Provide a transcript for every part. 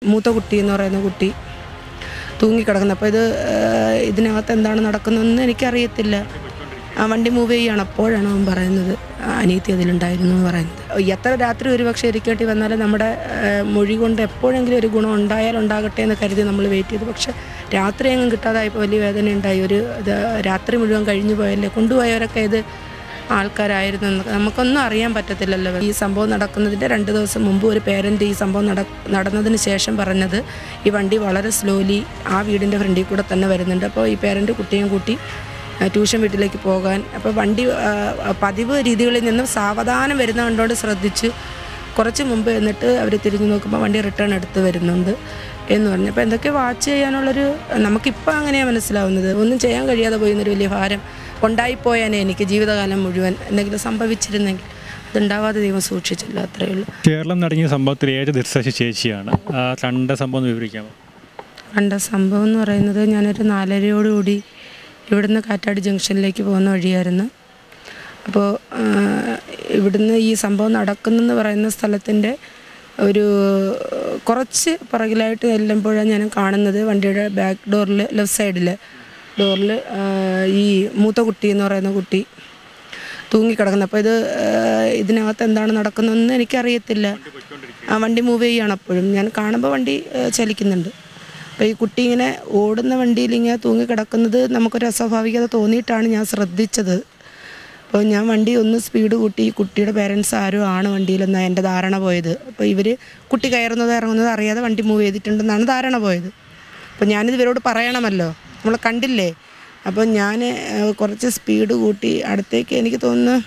മൂത്ത കുട്ടി എന്ന് പറയുന്ന കുട്ടി തൂങ്ങിക്കിടക്കുന്നത്. അപ്പോൾ ഇതിനകത്ത് എന്താണ് നടക്കുന്നതെന്ന് എനിക്കറിയത്തില്ല. വണ്ടി മൂവ് ചെയ്യുകയാണ്. അപ്പോഴാണ് അവൻ പറയുന്നത് അനിയത്തി അതിലുണ്ടായിരുന്നു എന്ന് പറയുന്നത്. എത്ര രാത്രി ഒരു പക്ഷേ ഇരിക്കേണ്ടി വന്നാലും നമ്മുടെ മൊഴി കൊണ്ട് എപ്പോഴെങ്കിലും ഒരു ഗുണം ഉണ്ടാകട്ടെ എന്ന് കരുതി നമ്മൾ വെയിറ്റ് ചെയ്തു. പക്ഷേ രാത്രി എങ്ങും കിട്ടാതായപ്പോൾ വലിയ വേദന ഉണ്ടായി. രാത്രി മുഴുവൻ കഴിഞ്ഞു പോയല്ലേ, കൊണ്ടുപോയവരൊക്കെ ആൾക്കാരായിരുന്നു. നമുക്കൊന്നും അറിയാൻ പറ്റത്തില്ലല്ലോ. ഈ സംഭവം നടക്കുന്നതിൻ്റെ 2 ദിവസം മുമ്പ് ഒരു പേരൻ്റ് ഈ സംഭവം നടന്നതിന് ശേഷം പറഞ്ഞത് ഈ വണ്ടി വളരെ സ്ലോലി ആ വീടിൻ്റെ ഫ്രണ്ടിൽ കൂടെ തന്നെ വരുന്നുണ്ട്. അപ്പോൾ ഈ പേരൻ്റ് കുട്ടിയും കൂട്ടി ട്യൂഷൻ വീട്ടിലേക്ക് പോകാൻ, അപ്പോൾ വണ്ടി പതിവ് രീതികളിൽ നിന്നും സാവധാനം വരുന്ന കണ്ടോണ്ട് ശ്രദ്ധിച്ച് കുറച്ച് മുമ്പ് എന്നിട്ട് അവർ തിരിഞ്ഞു നോക്കുമ്പോൾ വണ്ടി റിട്ടേൺ എടുത്ത് വരുന്നുണ്ട് എന്ന് പറഞ്ഞു. അപ്പോൾ എന്തൊക്കെ വാച്ച് ചെയ്യാനുള്ളൊരു നമുക്കിപ്പോൾ അങ്ങനെയാണ് മനസ്സിലാവുന്നത്. ഒന്നും ചെയ്യാൻ കഴിയാതെ പോയിരുന്നൊരു വലിയ ഭാരം ഉണ്ടായിപ്പോയാനേ എനിക്ക് ജീവിതകാലം മുഴുവൻ എന്തെങ്കിലും സംഭവിച്ചിരുന്നെങ്കിൽ അതുണ്ടാവാതെ ദൈവം സൂക്ഷിച്ചില്ല, അത്രയേ ഉള്ളൂ. കേരളം നടങ്ങിയ സംഭവത്തിൽ ഏത് ദൃശ്യ ചേച്ചിയാണ് കണ്ട സംഭവം വിവരിക്കാമോ? കണ്ട സംഭവം എന്ന് പറയുന്നത് ഞാനൊരു 4:30 ഇവിടുന്ന് കാറ്റാടി ജംഗ്ഷനിലേക്ക് പോകുന്ന വഴിയായിരുന്നു. അപ്പോൾ ഇവിടുന്ന് ഈ സംഭവം നടക്കുന്നെന്ന് പറയുന്ന സ്ഥലത്തിൻ്റെ ഒരു കുറച്ച് പുറകിലായിട്ട് ചെല്ലുമ്പോഴാണ് ഞാൻ കാണുന്നത് വണ്ടിയുടെ ബാക്ക് ഡോറിൽ ലെഫ്റ്റ് സൈഡിൽ ഡോറിൽ ഈ മൂത്ത കുട്ടി എന്ന് പറയുന്ന കുട്ടി തൂങ്ങിക്കിടക്കുന്നത്. അപ്പോൾ ഇതിനകത്ത് എന്താണ് നടക്കുന്നതെന്ന് എനിക്കറിയത്തില്ല. വണ്ടി മൂവ് ചെയ്യുകയാണ്. അപ്പോഴും ഞാൻ കാണുമ്പോൾ വണ്ടി ചലിക്കുന്നുണ്ട്. അപ്പോൾ ഈ കുട്ടി ഇങ്ങനെ ഓടുന്ന വണ്ടിയിൽ ഇങ്ങനെ തൂങ്ങിക്കിടക്കുന്നത് നമുക്കൊരു അസ്വാഭാവികത തോന്നിയിട്ടാണ് ഞാൻ ശ്രദ്ധിച്ചത്. അപ്പോൾ ഞാൻ വണ്ടി ഒന്ന് സ്പീഡ് കൂട്ടി ഈ കുട്ടിയുടെ പേരൻസ് ആരും ആണ് വണ്ടിയിലെന്നാണ് എൻ്റെ ധാരണ പോയത്. അപ്പോൾ കുട്ടി കയറുന്നത് ഇറങ്ങുന്നത് അറിയാതെ വണ്ടി മൂവ് ചെയ്തിട്ടുണ്ടെന്നാണ് ധാരണ പോയത്. അപ്പോൾ ഞാനിത് ഇവരോട് പറയണമല്ലോ, നമ്മൾ കണ്ടില്ലേ. അപ്പോൾ ഞാൻ കുറച്ച് സ്പീഡ് കൂട്ടി അടുത്തേക്ക്, എനിക്ക് തോന്നുന്നു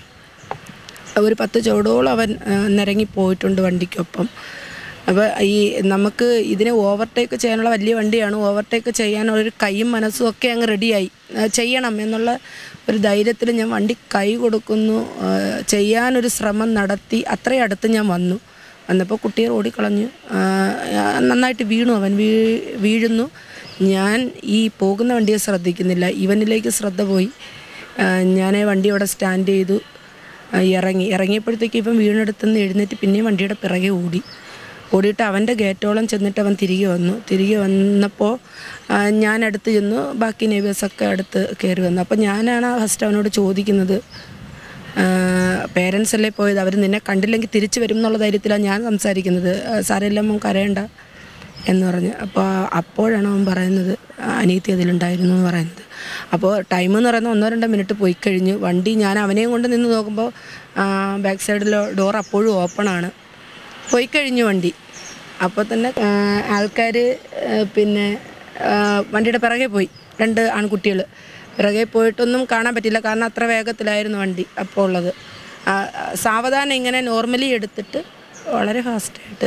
ഒരു 10 ചുവടോളം അവൻ നിരങ്ങിപ്പോയിട്ടുണ്ട് വണ്ടിക്കൊപ്പം. അപ്പോൾ നമുക്ക് ഇതിനെ ഓവർടേക്ക് ചെയ്യാനുള്ള വലിയ വണ്ടിയാണ്. ഓവർടേക്ക് ചെയ്യാനുള്ളൊരു കൈയും മനസ്സും ഒക്കെ അങ്ങ് റെഡിയായി ചെയ്യണം എന്നുള്ള ഒരു ധൈര്യത്തിൽ ഞാൻ വണ്ടി കൈ കൊടുക്കുന്നു, ചെയ്യാനൊരു ശ്രമം നടത്തി. അത്രയും അടുത്ത് ഞാൻ വന്നപ്പോൾ കുട്ടിയെ ഓടിക്കളഞ്ഞു. നന്നായിട്ട് വീണു. അവൻ വീഴുന്നു. ഞാൻ ഈ പോകുന്ന വണ്ടിയെ ശ്രദ്ധിക്കുന്നില്ല, ഇവനിലേക്ക് ശ്രദ്ധ പോയി. ഞാൻ വണ്ടി അവിടെ സ്റ്റാൻഡ് ചെയ്തു, ഇറങ്ങിയപ്പോഴത്തേക്ക് ഇവൻ വീണെടുത്തുനിന്ന് എഴുന്നേറ്റ് പിന്നെയും വണ്ടിയുടെ പിറകെ ഓടിയിട്ട് അവൻ്റെ ഗേറ്റോളം ചെന്നിട്ട് അവൻ തിരികെ വന്നപ്പോൾ ഞാൻ അടുത്ത് ചെന്നു. ബാക്കി നെയ്ബേഴ്സൊക്കെ അടുത്ത് കയറി വന്നു. അപ്പോൾ ഞാനാണ് ഫസ്റ്റ് അവനോട് ചോദിക്കുന്നത്, പേരൻസ് അല്ലേ പോയത്, അവർ നിന്നെ കണ്ടില്ലെങ്കിൽ തിരിച്ചു വരും എന്നുള്ള ധൈര്യത്തിലാണ് ഞാൻ സംസാരിക്കുന്നത്. സാരമില്ല മോൻ കരയണ്ട എന്ന് പറഞ്ഞു. അപ്പോഴാണ് അവൻ പറയുന്നത് അനിയത്തി അതിലുണ്ടായിരുന്നു എന്ന് പറയുന്നത്. അപ്പോൾ ടൈം എന്ന് പറയുന്നത് 1-2 മിനിറ്റ് പോയി കഴിഞ്ഞു. വണ്ടി ഞാൻ അവനെയും കൊണ്ട് നിന്ന് നോക്കുമ്പോൾ ബാക്ക് സൈഡിലെ ഡോർ അപ്പോഴും ഓപ്പണാണ്. പോയി കഴിഞ്ഞു വണ്ടി. അപ്പോൾ തന്നെ ആൾക്കാർ പിന്നെ വണ്ടിയുടെ പിറകെ പോയി. 2 ആൺകുട്ടികൾ പിറകെ പോയിട്ടൊന്നും കാണാൻ പറ്റില്ല, കാരണം അത്ര വേഗത്തിലായിരുന്നു വണ്ടി അപ്പോൾ ഉള്ളത്. സാവധാനം ഇങ്ങനെ നോർമലി എടുത്തിട്ട് വളരെ ഫാസ്റ്റായിട്ട്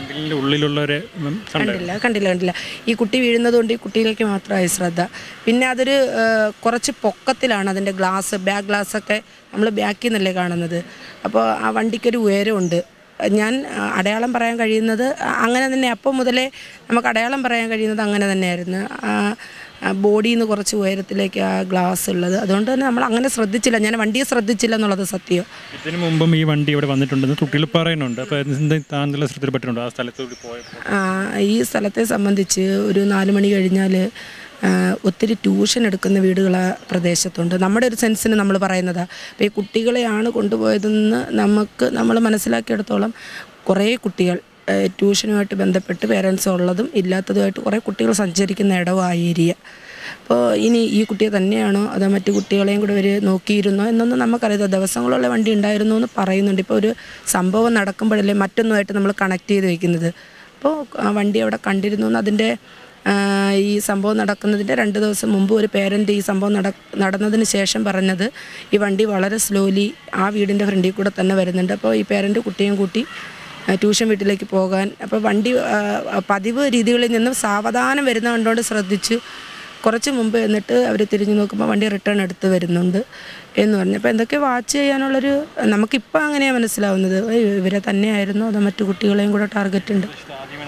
കണ്ടില്ല. ഈ കുട്ടി വീഴുന്നതുകൊണ്ട് ഈ കുട്ടിയിലേക്ക് മാത്രമായി ശ്രദ്ധ. പിന്നെ അതൊരു കുറച്ച് പൊക്കത്തിലാണ് അതിൻ്റെ ബാക്ക് ഗ്ലാസ്സൊക്കെ നമ്മൾ ബാക്കിൽ നിന്നല്ലേ കാണുന്നത്. അപ്പോൾ ആ വണ്ടിക്കൊരു ഉയരമുണ്ട്. ഞാൻ അടയാളം പറയാൻ കഴിയുന്നത് അങ്ങനെ തന്നെ, അപ്പം മുതലേ നമുക്ക് അടയാളം പറയാൻ കഴിയുന്നത് അങ്ങനെ തന്നെയായിരുന്നു. ബോഡിയിൽ നിന്ന് കുറച്ച് ഉയരത്തിലേക്ക് ആ ഗ്ലാസ് ഉള്ളത്. അതുകൊണ്ട് തന്നെ നമ്മൾ അങ്ങനെ ശ്രദ്ധിച്ചില്ല, ഞാൻ വണ്ടിയെ ശ്രദ്ധിച്ചില്ല എന്നുള്ളത് സത്യം. ഇതിനു മുമ്പും ഈ വണ്ടി ഇവിടെ വന്നിട്ടുണ്ടെന്ന് കുട്ടികൾ പറയുന്നുണ്ട്. അപ്പോൾ താങ്കളുടെ ശ്രദ്ധയിൽപ്പെട്ടിട്ടുണ്ടോ ആ സ്ഥലത്തോട്ട് പോയപ്പോൾ? ഈ സ്ഥലത്തെ സംബന്ധിച്ച് ഒരു 4 മണി കഴിഞ്ഞാൽ ഒത്തിരി ട്യൂഷൻ എടുക്കുന്ന വീടുകൾ ആ പ്രദേശത്തുണ്ട്. നമ്മുടെ ഒരു സെൻസിന് നമ്മൾ പറയുന്നതാണ്. അപ്പോൾ ഈ കുട്ടികളെയാണ് കൊണ്ടുപോയതെന്ന് നമ്മൾ മനസ്സിലാക്കിയെടുത്തോളം കുറേ കുട്ടികൾ ട്യൂഷനുമായിട്ട് ബന്ധപ്പെട്ട് പേരൻസ് ഉള്ളതും ഇല്ലാത്തതുമായിട്ട് കുറേ കുട്ടികൾ സഞ്ചരിക്കുന്ന ഇടവും ആ ഏരിയ. അപ്പോൾ ഇനി ഈ കുട്ടിയെ തന്നെയാണോ അതോ മറ്റു കുട്ടികളെയും കൂടെ ഇവർ നോക്കിയിരുന്നോ എന്നൊന്നും നമുക്കറിയാം. ദിവസങ്ങളുള്ള വണ്ടി ഉണ്ടായിരുന്നു എന്ന് പറയുന്നുണ്ട്. ഇപ്പോൾ ഒരു സംഭവം നടക്കുമ്പോഴല്ലേ മറ്റൊന്നുമായിട്ട് നമ്മൾ കണക്ട് ചെയ്ത് വയ്ക്കുന്നത്. അപ്പോൾ വണ്ടി അവിടെ കണ്ടിരുന്നു എന്ന് അതിൻ്റെ ഈ സംഭവം നടക്കുന്നതിൻ്റെ 2 ദിവസം മുമ്പ് ഒരു പേരൻ്റ് ഈ സംഭവം നടന്നതിന് ശേഷം പറഞ്ഞത് ഈ വണ്ടി വളരെ സ്ലോലി ആ വീടിൻ്റെ ഫ്രണ്ടിൽ കൂടെ തന്നെ വരുന്നുണ്ട്. അപ്പോൾ ഈ പേരൻ്റ് കുട്ടിയും കൂട്ടി ട്യൂഷൻ വീട്ടിലേക്ക് പോകാൻ, അപ്പോൾ വണ്ടി പതിവ് രീതികളിൽ നിന്നും സാവധാനം വരുന്ന കണ്ടോണ്ട് ശ്രദ്ധിച്ച് കുറച്ച് മുമ്പ് എന്നിട്ട് അവർ തിരിഞ്ഞു നോക്കുമ്പോൾ വണ്ടി റിട്ടേൺ എടുത്ത് വരുന്നുണ്ട് എന്ന് പറഞ്ഞു. അപ്പോൾ എന്തൊക്കെ വാച്ച് ചെയ്യാനുള്ളൊരു നമുക്കിപ്പോൾ അങ്ങനെയാണ് മനസ്സിലാവുന്നത്. ഇവരെ തന്നെയായിരുന്നു അതോ മറ്റു കുട്ടികളെയും കൂടെ ടാർഗറ്റ് ഉണ്ട്.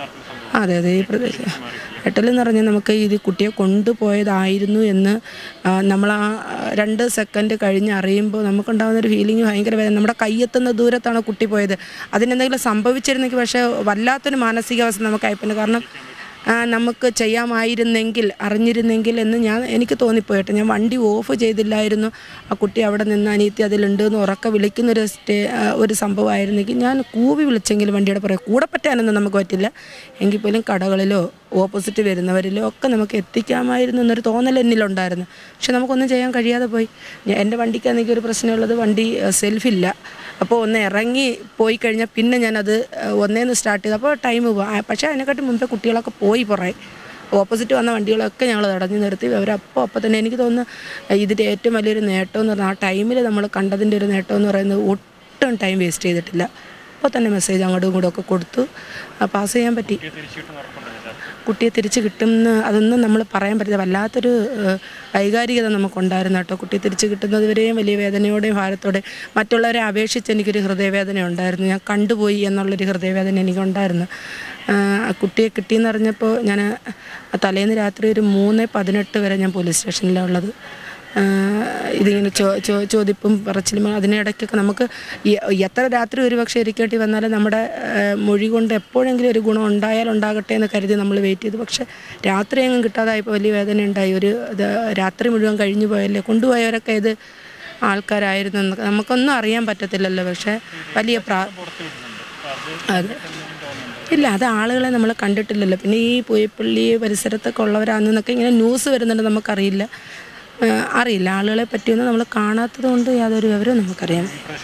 അതെ അതെ, ഈ പ്രദേശം എട്ടലെന്ന് പറഞ്ഞാൽ നമുക്ക് ഇത് കുട്ടിയെ കൊണ്ടുപോയതായിരുന്നു എന്ന് നമ്മൾ ആ 2 സെക്കൻഡ് കഴിഞ്ഞ് അറിയുമ്പോൾ നമുക്കുണ്ടാകുന്നൊരു ഫീലിംഗ് ഭയങ്കര വേദന. നമ്മുടെ കയ്യെത്തുന്ന ദൂരത്താണ് കുട്ടി പോയത്. അതിനെന്തെങ്കിലും സംഭവിച്ചിരുന്നെങ്കിൽ പക്ഷേ വല്ലാത്തൊരു മാനസികാവസ്ഥ നമുക്കായിപ്പോയി. കാരണം നമുക്ക് ചെയ്യാമായിരുന്നെങ്കിൽ, അറിഞ്ഞിരുന്നെങ്കിൽ എന്ന് എനിക്ക് തോന്നിപ്പോയിട്ട് ഞാൻ വണ്ടി ഓഫ് ചെയ്തില്ലായിരുന്നു. ആ കുട്ടി അവിടെ നിന്ന് അനിയത്തി അതിലുണ്ട് എന്ന് ഉറക്കെ വിളിക്കുന്നൊരു ഒരു സംഭവമായിരുന്നെങ്കിൽ ഞാൻ കൂവി വിളിച്ചെങ്കിൽ വണ്ടിയുടെ പുറകെ കൂടെ പറ്റാനൊന്നും നമുക്ക് പറ്റില്ല. എങ്കിൽ പോലും കടകളിലോ ഓപ്പോസിറ്റ് വരുന്നവരിലോ ഒക്കെ നമുക്ക് എത്തിക്കാമായിരുന്നു എന്നൊരു തോന്നൽ എന്നിലുണ്ടായിരുന്നു. പക്ഷെ നമുക്കൊന്നും ചെയ്യാൻ കഴിയാതെ പോയി. എൻ്റെ വണ്ടിക്കാണെങ്കിൽ ഒരു പ്രശ്നമുള്ളത്, വണ്ടി സെൽഫില്ല. അപ്പോൾ ഒന്ന് ഇറങ്ങി പോയി കഴിഞ്ഞാൽ പിന്നെ ഞാനത് ഒന്നേന്ന് സ്റ്റാർട്ട് ചെയ്തു. അപ്പോൾ ടൈം പോകും. പക്ഷേ അതിനെക്കാട്ടി മുമ്പേ കുട്ടികളൊക്കെ പോയി പുറകെ. ഓപ്പോസിറ്റ് വന്ന വണ്ടികളൊക്കെ ഞങ്ങൾ തടഞ്ഞു നിർത്തി. അവരപ്പോൾ തന്നെ എനിക്ക് തോന്നുന്നു ഇതിൻ്റെ ഏറ്റവും വലിയൊരു നേട്ടം എന്ന് പറഞ്ഞാൽ ആ ടൈമിൽ നമ്മൾ കണ്ടതിൻ്റെ ഒരു നേട്ടം എന്ന് പറയുന്നത് ഒട്ടും ടൈം വേസ്റ്റ് ചെയ്തിട്ടില്ല. അപ്പോൾ തന്നെ മെസ്സേജ് അങ്ങോട്ടും ഇങ്ങോട്ടും ഒക്കെ കൊടുത്തു പാസ് ചെയ്യാൻ പറ്റി. കുട്ടിയെ തിരിച്ച് കിട്ടുമെന്ന് അതൊന്നും നമ്മൾ പറയാൻ പറ്റില്ല. വല്ലാത്തൊരു വൈകാരികത നമുക്കുണ്ടായിരുന്നു കേട്ടോ. കുട്ടിയെ തിരിച്ച് കിട്ടുന്നത് വരെയും വലിയ വേദനയോടെയും ഭാരത്തോടെ മറ്റുള്ളവരെ അപേക്ഷിച്ച് എനിക്കൊരു ഹൃദയവേദന ഉണ്ടായിരുന്നു. ഞാൻ കണ്ടുപോയി എന്നുള്ളൊരു ഹൃദയവേദന എനിക്കുണ്ടായിരുന്നു. കുട്ടിയെ കിട്ടിയെന്ന് അറിഞ്ഞപ്പോൾ ഞാൻ തലേന്ന് രാത്രി ഒരു 3:18 വരെ ഞാൻ പോലീസ് സ്റ്റേഷനിലാണ് ഉള്ളത്. ഇതിങ്ങനെ ചോദിപ്പും പറച്ചിലും അതിനിടയ്ക്കൊക്കെ നമുക്ക് എത്ര രാത്രി ഒരു പക്ഷേ ഇരിക്കേണ്ടി വന്നാലും നമ്മുടെ മൊഴി കൊണ്ട് എപ്പോഴെങ്കിലും ഒരു ഗുണം ഉണ്ടാകട്ടെ എന്ന് കരുതി നമ്മൾ വെയിറ്റ് ചെയ്തു. പക്ഷേ രാത്രി എങ്ങും കിട്ടാതായപ്പോൾ വലിയ വേദന ഉണ്ടായി. രാത്രി മുഴുവൻ കഴിഞ്ഞു പോയല്ലേ, കൊണ്ടുപോയവരൊക്കെ ഇത് ആൾക്കാരായിരുന്നു എന്നൊക്കെ നമുക്കൊന്നും അറിയാൻ പറ്റത്തില്ലല്ലോ. പക്ഷേ വലിയ അതെ ഇല്ല, അത് ആളുകളെ നമ്മൾ കണ്ടിട്ടില്ലല്ലോ. പിന്നെ ഈ പൂയപ്പള്ളി പരിസരത്തൊക്കെ ഉള്ളവരാണെന്നൊക്കെ ഇങ്ങനെ ന്യൂസ് വരുന്നുണ്ട്, നമുക്കറിയില്ല. ആളുകളെ പറ്റിയൊന്നും നമ്മൾ കാണാത്തത് കൊണ്ട് യാതൊരു വിവരവും നമുക്കറിയാം.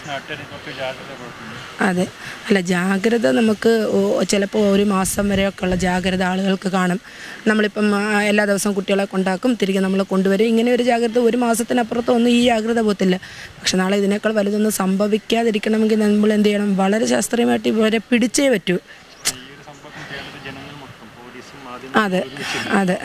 അതെ, അല്ല ജാഗ്രത നമുക്ക് ചിലപ്പോൾ 1 മാസം വരെയൊക്കെ ഉള്ള ജാഗ്രത ആളുകൾക്ക് കാണും. നമ്മളിപ്പം എല്ലാ ദിവസവും കുട്ടികളെ കൊണ്ടാക്കും, തിരികെ നമ്മൾ കൊണ്ടുവരും. ഇങ്ങനെ ഒരു ജാഗ്രത 1 മാസത്തിനപ്പുറത്തൊന്നും ഈ ജാഗ്രത പോകത്തില്ല. പക്ഷെ നാളെ ഇതിനേക്കാൾ വലുതൊന്നും സംഭവിക്കാതിരിക്കണമെങ്കിൽ നമ്മൾ എന്ത് ചെയ്യണം? വളരെ ശാസ്ത്രീയമായിട്ട് ഇവരെ പിടിച്ചേ പറ്റൂ. അതെ അതെ,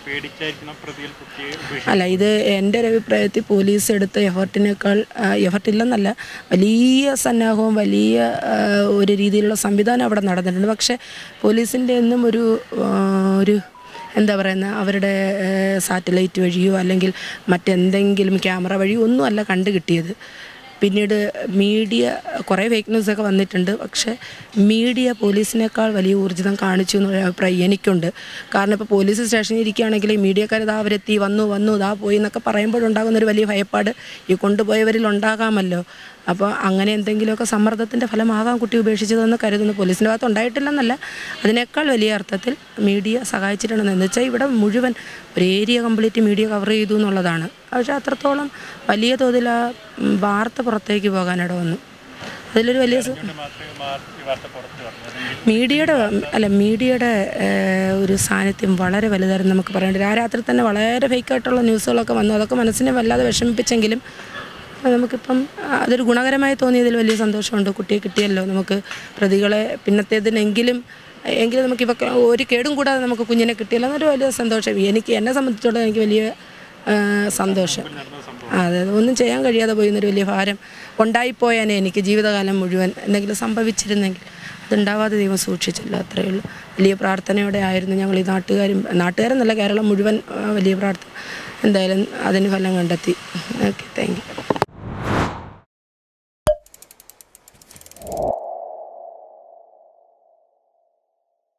അല്ല ഇത് എൻ്റെ ഒരു അഭിപ്രായത്തിൽ പോലീസ് എടുത്ത എഫർട്ടില്ലെന്നല്ല, വലിയ സന്നാഹവും വലിയ ഒരു രീതിയിലുള്ള സംവിധാനം അവിടെ നടന്നിട്ടുണ്ട്. പക്ഷേ പോലീസിൻ്റെ ഒന്നും ഒരു എന്താ പറയുന്നത്, അവരുടെ സാറ്റലൈറ്റ് വഴിയോ അല്ലെങ്കിൽ മറ്റെന്തെങ്കിലും ക്യാമറ വഴിയോ ഒന്നും അല്ല കണ്ടു കിട്ടിയത്. പിന്നീട് മീഡിയ കുറേ ഫേക്ക് ന്യൂസൊക്കെ വന്നിട്ടുണ്ട്. പക്ഷേ മീഡിയ പോലീസിനേക്കാൾ വലിയ ഊർജിതം കാണിച്ചു എന്നൊരു അഭിപ്രായം എനിക്കുണ്ട്. കാരണം ഇപ്പോൾ പോലീസ് സ്റ്റേഷനിൽ ഇരിക്കുകയാണെങ്കിൽ മീഡിയക്കാർ ഇതാ അവരെത്തി വന്നു ഇതാ പോയി എന്നൊക്കെ പറയുമ്പോഴുണ്ടാകുന്നൊരു വലിയ ഭയപ്പാട് ഈ കൊണ്ടുപോയവരിൽ ഉണ്ടാകാമല്ലോ. അപ്പോൾ അങ്ങനെ എന്തെങ്കിലുമൊക്കെ സമ്മർദ്ദത്തിൻ്റെ ഫലമാകാം കുട്ടി ഉപേക്ഷിച്ചതെന്ന് കരുതുന്നു. പോലീസിൻ്റെ ഭാഗത്ത് ഉണ്ടായിട്ടില്ലെന്നല്ല, അതിനേക്കാൾ വലിയ അർത്ഥത്തിൽ മീഡിയ സഹായിച്ചിട്ടുണ്ടെന്ന്. എന്ന് വെച്ചാൽ ഇവിടെ മുഴുവൻ ഒരു ഏരിയ കംപ്ലീറ്റ് മീഡിയ കവർ ചെയ്തു എന്നുള്ളതാണ്. പക്ഷേ അത്രത്തോളം വലിയ തോതിൽ ആ വാർത്ത പുറത്തേക്ക് പോകാനിട വന്നു. അതിലൊരു വലിയ മീഡിയയുടെ ഒരു സാന്നിധ്യം വളരെ വലുതായിരുന്നു നമുക്ക് പറയേണ്ടത്. ആ രാത്രി തന്നെ വളരെ ഫേക്കായിട്ടുള്ള ന്യൂസുകളൊക്കെ വന്നു. അതൊക്കെ മനസ്സിനെ വല്ലാതെ വിഷമിപ്പിച്ചെങ്കിലും നമുക്കിപ്പം അതൊരു ഗുണകരമായി തോന്നിയതിൽ വലിയ സന്തോഷമുണ്ട്. കുട്ടിയെ കിട്ടിയല്ലോ, നമുക്ക് പ്രതികളെ പിന്നത്തേതിനെങ്കിലും നമുക്ക് ഇവ ഒരു കേടും കൂടാതെ നമുക്ക് കുഞ്ഞിനെ കിട്ടിയല്ലോ എന്നൊരു വലിയ സന്തോഷം എന്നെ സംബന്ധിച്ചിടത്തോളം എനിക്ക് വലിയ സന്തോഷം. അതെ, ഒന്നും ചെയ്യാൻ കഴിയാതെ പോയിരുന്നൊരു വലിയ ഭാരം ഉണ്ടായിപ്പോയാനേ എനിക്ക് ജീവിതകാലം മുഴുവൻ എന്തെങ്കിലും സംഭവിച്ചിരുന്നെങ്കിൽ അതുണ്ടാവാതെ ദൈവം സൂക്ഷിച്ചല്ലോ, അത്രയേ ഉള്ളൂ. വലിയ പ്രാർത്ഥനയോടെ ആയിരുന്നു ഞങ്ങൾ ഈ നാട്ടുകാരെന്നല്ല കേരളം മുഴുവൻ വലിയ പ്രാർത്ഥന. എന്തായാലും അതിന് ഫലം കണ്ടെത്തി. Okay, thank U.